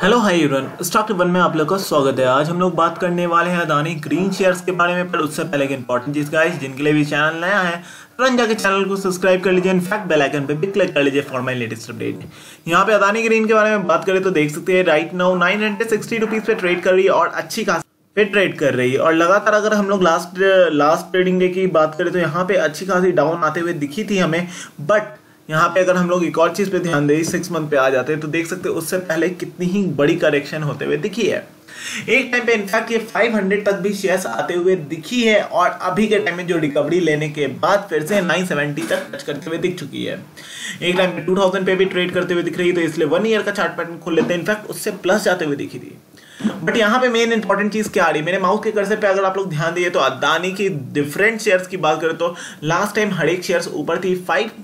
Hello hi everyone, stock one में आप लोग का स्वागत है। आज हम लोग बात करने वाले हैं अदानी ग्रीन शेयर्स के बारे में। पर उससे पहले एक इंपॉर्टेंट चीज गाइस, जिनके लिए भी चैनल नया है तुरंत जाके चैनल को सब्सक्राइब कर लीजिए। इनफैक्ट बेल आइकन पे भी क्लिक कर लीजिए फॉर माय लेटेस्ट अपडेट। यहाँ पे अदानी ग्रीन के बारे में बात करें तो देख सकते हैं राइट नाउ 960 रुपीज पे ट्रेड कर रही है और अच्छी खासी पे ट्रेड कर रही है। और लगातार अगर हम लोग लास्ट ट्रेडिंग डे की बात करें तो यहाँ पे अच्छी खासी डाउन आते हुए दिखी थी हमें। बट यहाँ पे अगर हम लोग एक और चीज पे ध्यान दें, 6 मंथ पे आ जाते हैं तो देख सकते हैं उससे पहले कितनी ही बड़ी करेक्शन होते हुए दिखी है। एक टाइम पे इनफैक्ट ये 500 तक भी शेयर्स आते हुए दिखी है और अभी के टाइम में जो रिकवरी लेने के बाद फिर से 970 तक टच करते हुए दिख चुकी है। एक टाइम पे 2000 पे भी ट्रेड करते हुए दिख रही है, तो इसलिए 1 ईयर का चार्ट पैटर्न खोल लेते हैं। इनफैक्ट उससे प्लस जाते हुए दिखी थी। बट यहाँ पे मेन इंपॉर्टेंट चीज क्या आ रही है, मेरे माउस के कर्सर पे अगर आप लोग ध्यान दिए तो अदानी की डिफरेंट शेयर्स की बात करें तो लास्ट टाइम हर एक शेयर्स ऊपर थी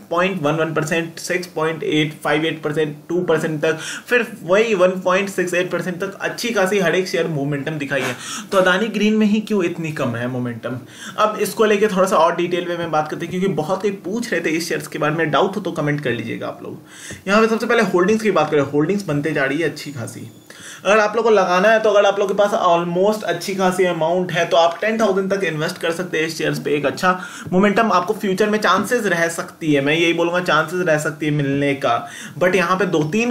5.11%, 6.858%, 2% तक, फिर वही 1.68% तक अच्छी खासी हर एक शेयर मोमेंटम दिखाई है। तो अदानी ग्रीन में ही क्यों इतनी कम है मोमेंटम? अब इसको लेके थोड़ा सा और डिटेल में बात करते हैं, क्योंकि बहुत कोई पूछ रहे थे इस शेयर्स के बारे में। डाउट हो तो कमेंट कर लीजिएगा आप लोग। यहाँ पे सबसे पहले होल्डिंग्स की बात करें, होल्डिंग्स बनते जा रही है अच्छी खासी। अगर आप लोग को लगाना है तो अगर आप लोग के पास ऑलमोस्ट अच्छी खासी अमाउंट है तो आप 10,000 तक इन्वेस्ट कर सकते हैं इस शेयर्स पे। एक अच्छा मोमेंटम आपको फ्यूचर में चांसेस रह सकती है, मैं यही बोलूंगा चांसेस रह सकती है मिलने का। बट यहाँ पे 2-3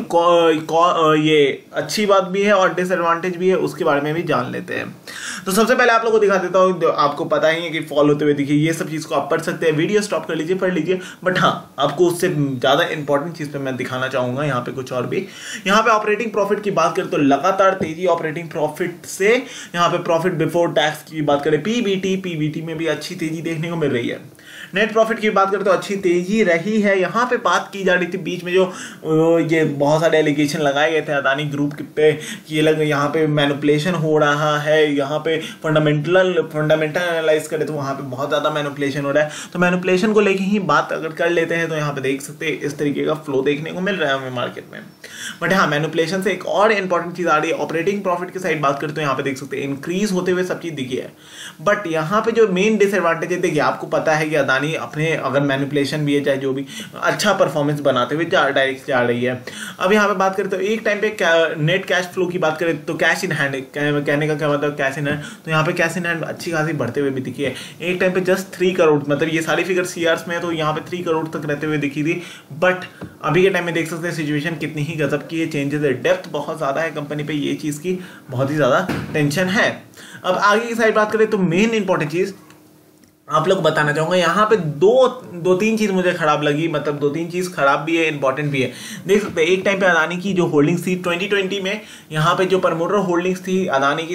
ये अच्छी बात भी है और डिसएडवांटेज भी है, उसके बारे में भी जान लेते हैं। तो सबसे पहले आप लोग को दिखा देता हूँ, आपको पता ही है कि फॉल होते हुए दिखिए, ये सब चीज को आप पढ़ सकते हैं। वीडियो स्टॉप कर लीजिए, पढ़ लीजिए। बट हाँ, आपको उससे ज्यादा इंपॉर्टेंट चीज पे मैं दिखाना चाहूंगा यहाँ पे कुछ और भी। यहाँ पे ऑपरेटिंग प्रॉफिट की बात करें तो लगातार तेजी ऑपरेटिंग प्रॉफिट से। यहाँ पे प्रॉफिट बिफोर टैक्स की बात करें, पीबीटी में भी अच्छी तेजी देखने को मिल रही है। नेट प्रॉफिट की बात करें तो अच्छी तेजी रही है। यहाँ पे बात की जा रही थी बीच में जो ये बहुत सारे एलिगेशन लगाए गए थे अदानी ग्रुप पे, ये लग यहाँ पे मैनिपुलेशन हो रहा है, यहाँ पे फंडामेंटल एनालाइज करें तो वहाँ पे बहुत ज़्यादा मैनिपुलेशन हो रहा है। तो मैनिपुलेशन को लेके ही बात अगर कर लेते हैं तो यहाँ पे देख सकते हैं इस तरीके का फ्लो देखने को मिल रहा है हमें मार्केट में। बट हाँ, मैनिपुलेशन से एक और इंपॉर्टेंट चीज़ आ रही है। ऑपरेटिंग प्रॉफिट की साइड बात करें तो यहाँ पे देख सकते हैं इंक्रीज होते हुए सब चीज़ दिखी है। बट यहाँ पे जो मेन डिसएडवांटेज है, देखिए आपको पता है कि अदानी अपने अगर मैनिपुलेशन भी है चाहे जो भी, अच्छा परफॉर्मेंस बनाते हुए डायरेक्ट जा रही है। अब यहाँ पे बात करें तो एक टाइम पे नेट कैश फ्लो की बात करें तो कैश इन हैंड, कहने का क्या मतलब कैश इन हैंड, तो यहाँ पे कैश इन हैंड अच्छी खासी बढ़ते हुए भी दिखी है। एक टाइम पे जस्ट 3 करोड़, मतलब ये सारी फिगर सीआर्स में, तो यहाँ पे 3 करोड़ तक रहते हुए दिखी थी। बट अभी के टाइम में देख सकते हैं सिचुएशन कितनी ही गजब की है, चेंजेस है, डेप्थ बहुत ज़्यादा है कंपनी पे, ये चीज़ की बहुत ही ज़्यादा टेंशन है। अब आगे की साइड बात करें तो मेन इंपॉर्टेंट चीज़ आप लोग बताना चाहूंगा, यहाँ पे दो तीन चीज मुझे खराब लगी, मतलब 2-3 चीज खराब भी है, इंपॉर्टेंट भी है। देख सकते हैं एक टाइम पे अदानी की जो होल्डिंग्स थी 2020 में, यहाँ पे जो प्रमोटर होल्डिंग्स थी अदानी की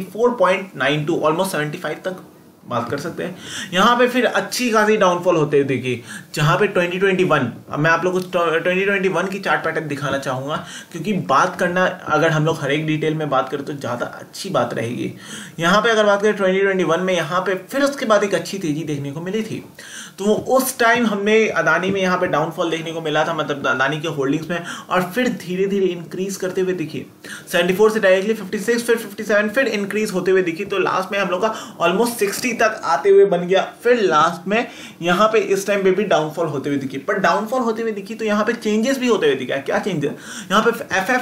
74.92 ऑलमोस्ट 75 तक बात कर सकते हैं। यहाँ पे फिर अच्छी खासी डाउनफॉल होते हुए देखिए, जहाँ पे 2021, अब मैं आप लोगों को 2021 की चार्ट पैटर्न दिखाना चाहूँगा, क्योंकि बात करना अगर हम लोग हर एक डिटेल में बात करें तो ज़्यादा अच्छी बात रहेगी। यहाँ पे अगर बात करें 2021 में, यहाँ पे फिर उसके बाद एक अच्छी तेजी देखने को मिली थी। तो उस टाइम हमें अदानी में यहाँ पे डाउनफॉल देखने को मिला था, मतलब अदानी के होल्डिंग्स में, और फिर धीरे धीरे इंक्रीज करते हुए दिखी। 74 से डायरेक्टली 56, फिर 57, फिर इंक्रीज होते हुए दिखी। तो लास्ट में हम लोग का ऑलमोस्ट 60 तक आते हुए बन गया। फिर लास्ट में यहाँ पे इस टाइम पे भी डाउनफॉल होते हुए दिखी। पर डाउनफॉल होते हुए दिखी तो यहाँ पे चेंजेस भी होते हुए दिखा। क्या चेंजेस? यहाँ पे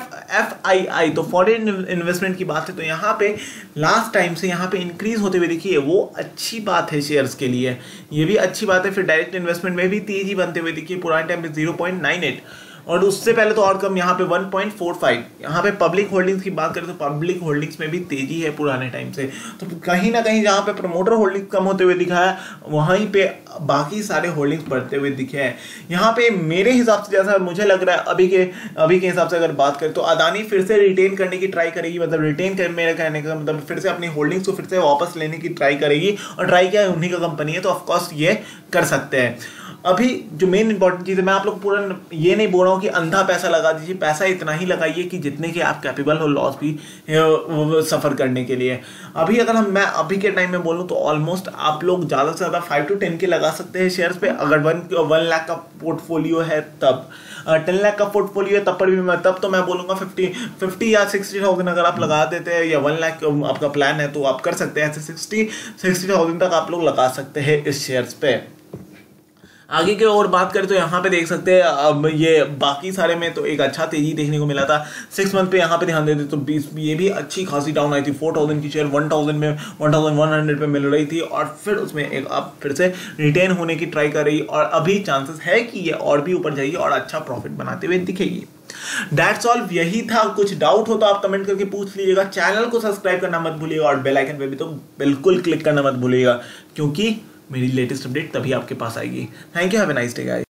FII तो फॉरेन इन्वेस्टमेंट की बात है, तो यहाँ पे लास्ट टाइम से यहाँ पे इंक्रीज होते हुए दिखी है, वो अच्छी बात है शेयर्स के लिए, ये भी अच्छी बात है। फिर डायरेक्ट इन्वेस्टमेंट में भी तेजी बनते हुए दिखी, पुराने टाइम पे 0.98 और उससे पहले तो और कम, यहाँ पे 1.45। यहाँ पे पब्लिक होल्डिंग्स की बात करें तो पब्लिक होल्डिंग्स में भी तेजी है पुराने टाइम से। तो कहीं ना कहीं जहाँ पे प्रमोटर होल्डिंग्स कम होते हुए दिखा है, वहीं पे बाकी सारे होल्डिंग्स बढ़ते हुए दिखे हैं। यहाँ पे मेरे हिसाब से जैसा मुझे लग रहा है अभी के हिसाब से अगर बात करें तो अदानी फिर से रिटेन करने की ट्राई करेगी, मतलब रिटेन कर, मेरा कहने का मतलब फिर से अपनी होल्डिंग्स को फिर से वापस लेने की ट्राई करेगी। और ट्राई क्या है, उन्हीं का कंपनी है तो ऑफकोर्स ये कर सकते हैं। अभी जो मेन इंपॉर्टेंट चीज़ है, मैं आप लोग पूरा ये नहीं बोल रहा हूँ कि अंधा पैसा लगा दीजिए, पैसा इतना ही लगाइए कि जितने के आप कैपेबल हो लॉस भी सफ़र करने के लिए। अभी अगर मैं अभी के टाइम में बोलूँ तो ऑलमोस्ट आप लोग ज़्यादा से ज़्यादा 5 to 10 के लगा सकते हैं शेयर्स पे। अगर 1 लाख का पोर्टफोलियो है तब, 10 लाख का पोर्टफोलियो है तब पर भी तब तो मैं बोलूँगा 50 या 60,000 अगर आप लगा देते हैं, या 1 लाख आपका प्लान है तो आप कर सकते हैं। ऐसे 60,000 तक आप लोग लगा सकते हैं इस शेयर्स पे। आगे की और बात करें तो यहाँ पे देख सकते हैं अब ये बाकी सारे में तो एक अच्छा तेजी देखने को मिला था। 6 मंथ पे यहाँ पे ध्यान देते तो 20 ये भी अच्छी खासी डाउन आई थी। 4000 की शेयर 1000 में 1100 पे मिल रही थी और फिर उसमें एक अब फिर से रिटेन होने की ट्राई कर रही और अभी चांसेस है कि ये और भी ऊपर जाएगी और अच्छा प्रॉफिट बनाते हुए दिखेगी। दैट्स ऑल, यही था। कुछ डाउट हो तो आप कमेंट करके पूछ लीजिएगा। चैनल को सब्सक्राइब करना मत भूलिएगा और बेल आइकन पे भी तो बिल्कुल क्लिक करना मत भूलिएगा, क्योंकि मेरी लेटेस्ट अपडेट तभी आपके पास आएगी। Thank you, have a nice day guys.